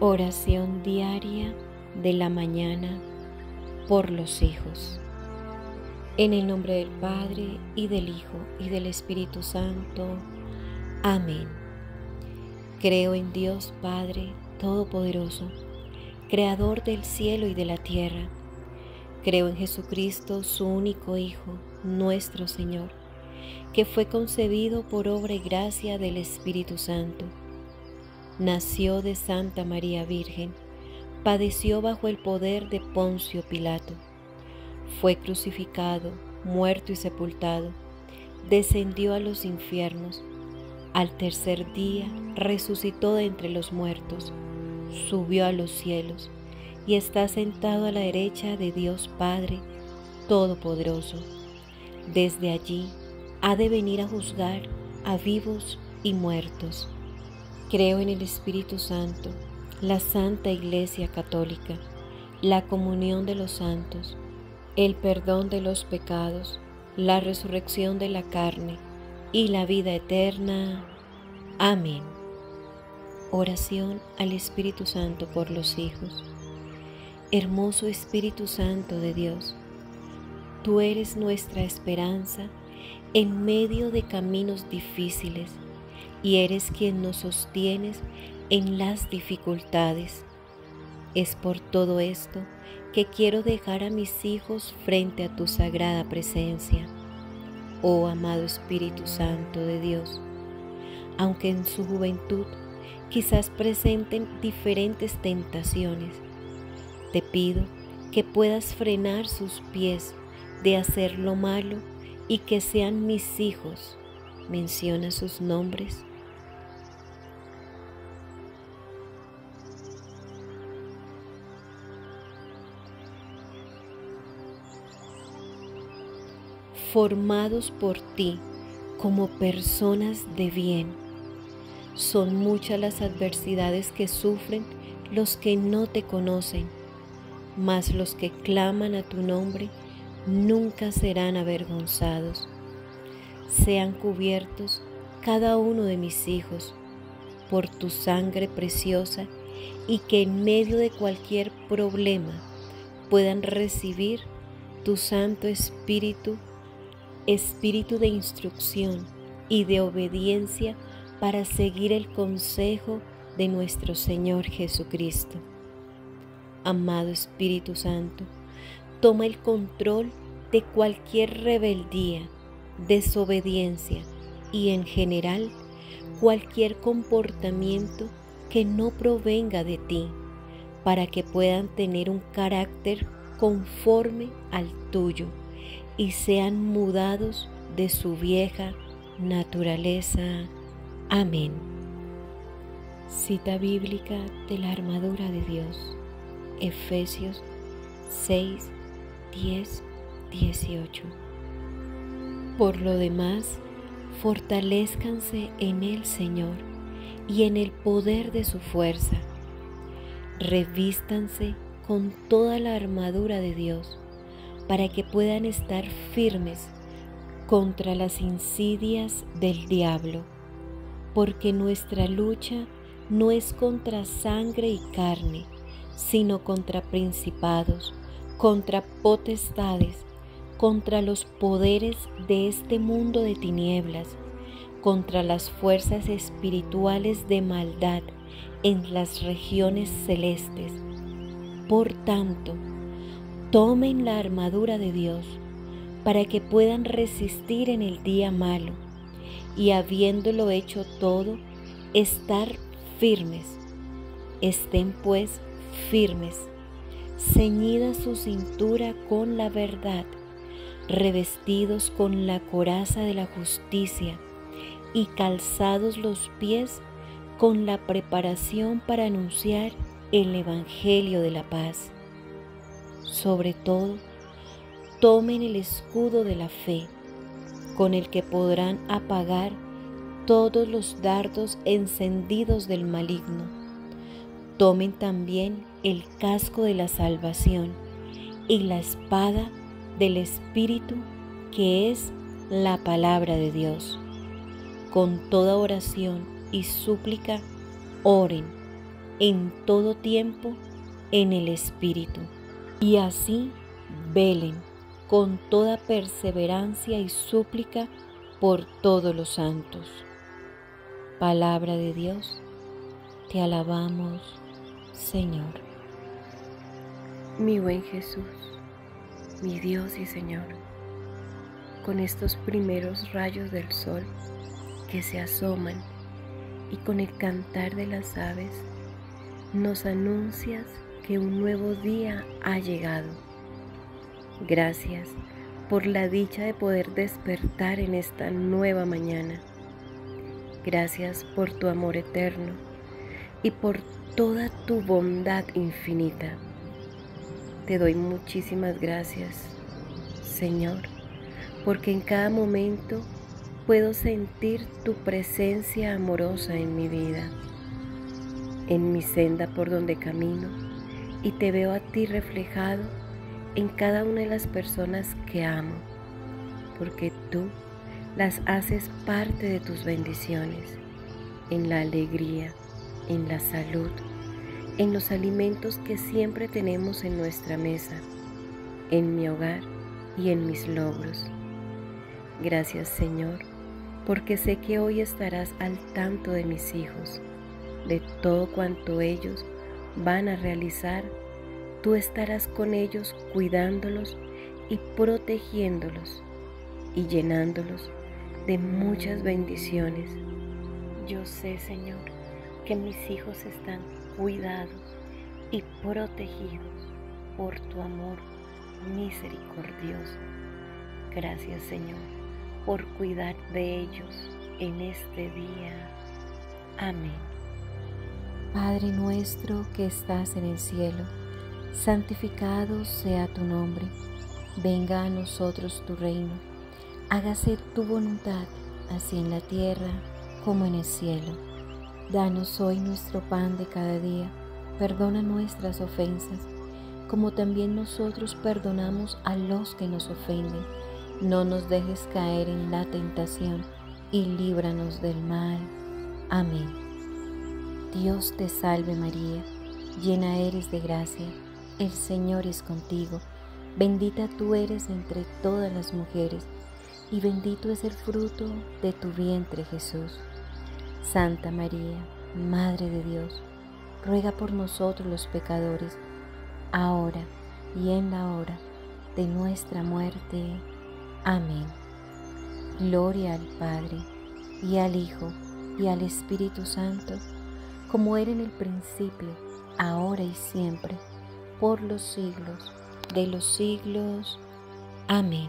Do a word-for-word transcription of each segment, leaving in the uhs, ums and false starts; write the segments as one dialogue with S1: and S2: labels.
S1: Oración diaria de la mañana por los hijos. En el nombre del Padre, y del Hijo, y del Espíritu Santo. Amén. Creo en Dios Padre Todopoderoso, Creador del cielo y de la tierra. Creo en Jesucristo, su único Hijo, nuestro Señor, que fue concebido por obra y gracia del Espíritu Santo. Nació de Santa María Virgen, padeció bajo el poder de Poncio Pilato, fue crucificado, muerto y sepultado, descendió a los infiernos, al tercer día resucitó de entre los muertos, subió a los cielos y está sentado a la derecha de Dios Padre Todopoderoso. Desde allí ha de venir a juzgar a vivos y muertos. Creo en el Espíritu Santo, la Santa Iglesia Católica, la comunión de los santos, el perdón de los pecados, la resurrección de la carne y la vida eterna. Amén. Oración al Espíritu Santo por los hijos. Hermoso Espíritu Santo de Dios, tú eres nuestra esperanza en medio de caminos difíciles, y eres quien nos sostienes en las dificultades. Es por todo esto que quiero dejar a mis hijos frente a tu sagrada presencia, oh amado Espíritu Santo de Dios. Aunque en su juventud quizás presenten diferentes tentaciones, te pido que puedas frenar sus pies de hacer lo malo y que sean mis hijos. Menciona sus nombres. Formados por ti como personas de bien. Son muchas las adversidades que sufren los que no te conocen, mas los que claman a tu nombre nunca serán avergonzados. Sean cubiertos cada uno de mis hijos por tu sangre preciosa, y que en medio de cualquier problema puedan recibir tu Santo Espíritu, Espíritu de instrucción y de obediencia para seguir el consejo de nuestro Señor Jesucristo. Amado Espíritu Santo, toma el control de cualquier rebeldía, desobediencia y en general cualquier comportamiento que no provenga de ti, para que puedan tener un carácter conforme al tuyo y sean mudados de su vieja naturaleza. Amén. Cita bíblica de la armadura de Dios, Efesios seis, diez, dieciocho. Por lo demás, fortalézcanse en el Señor y en el poder de su fuerza. Revístanse con toda la armadura de Dios, para que puedan estar firmes contra las insidias del diablo, porque nuestra lucha no es contra sangre y carne, sino contra principados, contra potestades, contra los poderes de este mundo de tinieblas, contra las fuerzas espirituales de maldad en las regiones celestes. Por tanto, tomen la armadura de Dios para que puedan resistir en el día malo, y habiéndolo hecho todo, estar firmes. Estén pues firmes, ceñida su cintura con la verdad, revestidos con la coraza de la justicia y calzados los pies con la preparación para anunciar el Evangelio de la paz. Sobre todo, tomen el escudo de la fe, con el que podrán apagar todos los dardos encendidos del maligno. Tomen también el casco de la salvación y la espada del Espíritu, que es la palabra de Dios. Con toda oración y súplica, oren en todo tiempo en el Espíritu, y así velen con toda perseverancia y súplica por todos los santos. Palabra de Dios, te alabamos, Señor.
S2: Mi buen Jesús, mi Dios y Señor, con estos primeros rayos del sol que se asoman y con el cantar de las aves, nos anuncias que un nuevo día ha llegado. Gracias por la dicha de poder despertar en esta nueva mañana. Gracias por tu amor eterno y por toda tu bondad infinita. Te doy muchísimas gracias, Señor, porque en cada momento puedo sentir tu presencia amorosa en mi vida, en mi senda por donde camino, y te veo a ti reflejado en cada una de las personas que amo, porque tú las haces parte de tus bendiciones, en la alegría, en la salud, en los alimentos que siempre tenemos en nuestra mesa, en mi hogar y en mis logros. Gracias, Señor, porque sé que hoy estarás al tanto de mis hijos, de todo cuanto ellos van a realizar. Tú estarás con ellos cuidándolos y protegiéndolos y llenándolos de muchas bendiciones. Yo sé, Señor, que mis hijos están cuidados y protegidos por tu amor misericordioso. Gracias, Señor, por cuidar de ellos en este día. Amén.
S1: Padre nuestro que estás en el cielo, santificado sea tu nombre. Venga a nosotros tu reino. Hágase tu voluntad, así en la tierra como en el cielo. Danos hoy nuestro pan de cada día. Perdona nuestras ofensas, como también nosotros perdonamos a los que nos ofenden. No nos dejes caer en la tentación y líbranos del mal. Amén. Dios te salve María, llena eres de gracia. El Señor es contigo, bendita tú eres entre todas las mujeres, y bendito es el fruto de tu vientre Jesús. Santa María, Madre de Dios, ruega por nosotros los pecadores, ahora y en la hora de nuestra muerte. Amén. Gloria al Padre, y al Hijo, y al Espíritu Santo, como era en el principio, ahora y siempre, por los siglos de los siglos. Amén.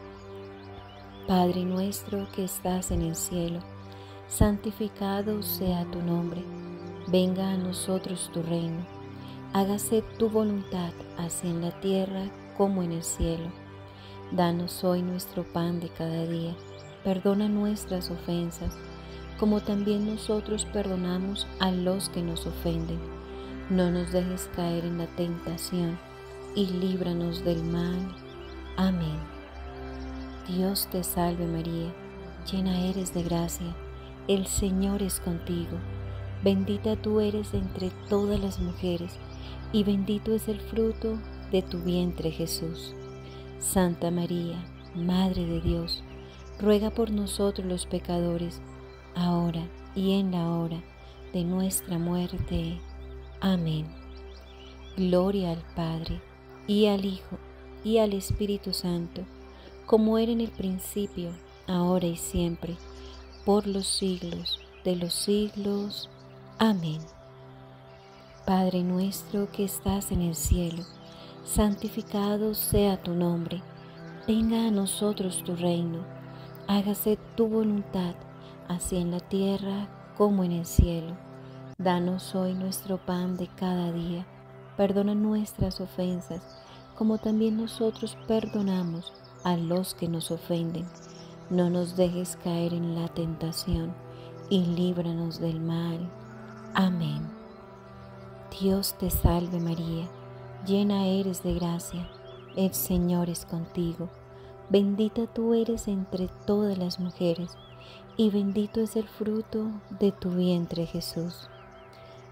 S1: Padre nuestro que estás en el cielo, santificado sea tu nombre. Venga a nosotros tu reino. Hágase tu voluntad, así en la tierra como en el cielo. Danos hoy nuestro pan de cada día. Perdona nuestras ofensas, como también nosotros perdonamos a los que nos ofenden. No nos dejes caer en la tentación y líbranos del mal. Amén. Dios te salve María, llena eres de gracia, el Señor es contigo. Bendita tú eres entre todas las mujeres, y bendito es el fruto de tu vientre Jesús. Santa María, Madre de Dios, ruega por nosotros los pecadores, ahora y en la hora de nuestra muerte. Amén. Gloria al Padre, y al Hijo, y al Espíritu Santo, como era en el principio, ahora y siempre, por los siglos de los siglos. Amén. Padre nuestro que estás en el cielo, santificado sea tu nombre. Venga a nosotros tu reino. Hágase tu voluntad, así en la tierra como en el cielo. Danos hoy nuestro pan de cada día. Perdona nuestras ofensas, como también nosotros perdonamos a los que nos ofenden. No nos dejes caer en la tentación y líbranos del mal. Amén. Dios te salve María, llena eres de gracia, el Señor es contigo. Bendita tú eres entre todas las mujeres, y bendito es el fruto de tu vientre Jesús.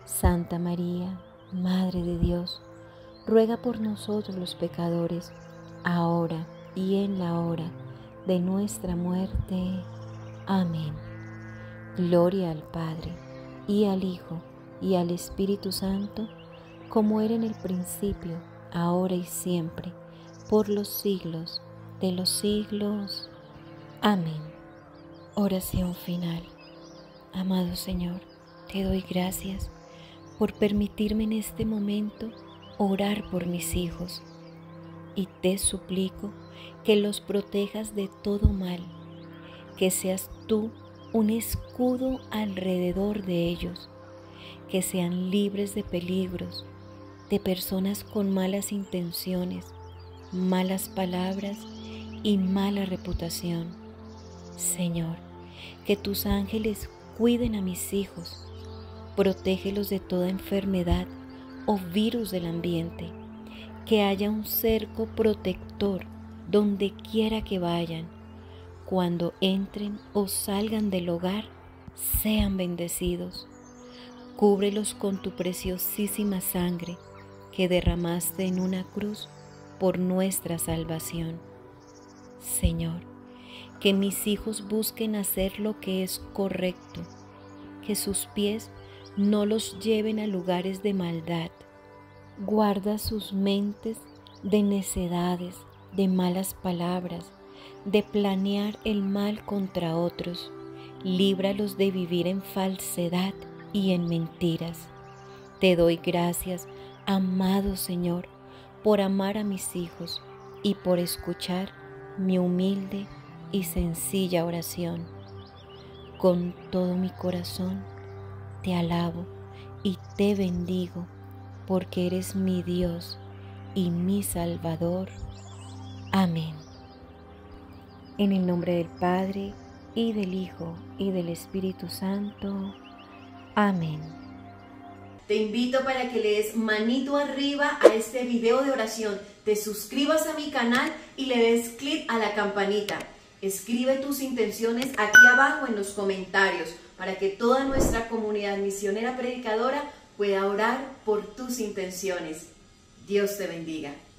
S1: Santa María, Madre de Dios, ruega por nosotros los pecadores, ahora y en la hora de nuestra muerte. Amén. Gloria al Padre, y al Hijo, y al Espíritu Santo, como era en el principio, ahora y siempre, por los siglos de los siglos. Amén. Oración final. Amado Señor, te doy gracias por permitirme en este momento orar por mis hijos, y te suplico que los protejas de todo mal, que seas tú un escudo alrededor de ellos, que sean libres de peligros, de personas con malas intenciones, malas palabras y mala reputación. Señor, que tus ángeles cuiden a mis hijos, protégelos de toda enfermedad o virus del ambiente, que haya un cerco protector donde quiera que vayan. Cuando entren o salgan del hogar, sean bendecidos. Cúbrelos con tu preciosísima sangre que derramaste en una cruz por nuestra salvación. Señor, que mis hijos busquen hacer lo que es correcto, que sus pies no los lleven a lugares de maldad. Guarda sus mentes de necedades, de malas palabras, de planear el mal contra otros. Líbralos de vivir en falsedad y en mentiras. Te doy gracias, amado Señor, por amar a mis hijos y por escuchar mi humilde y sencilla oración. Con todo mi corazón te alabo y te bendigo, porque eres mi Dios y mi Salvador. Amén. En el nombre del Padre, y del Hijo, y del Espíritu Santo. Amén.
S3: Te invito para que le des manito arriba a este video de oración, te suscribas a mi canal y le des clic a la campanita. Escribe tus intenciones aquí abajo en los comentarios para que toda nuestra comunidad misionera predicadora pueda orar por tus intenciones. Dios te bendiga.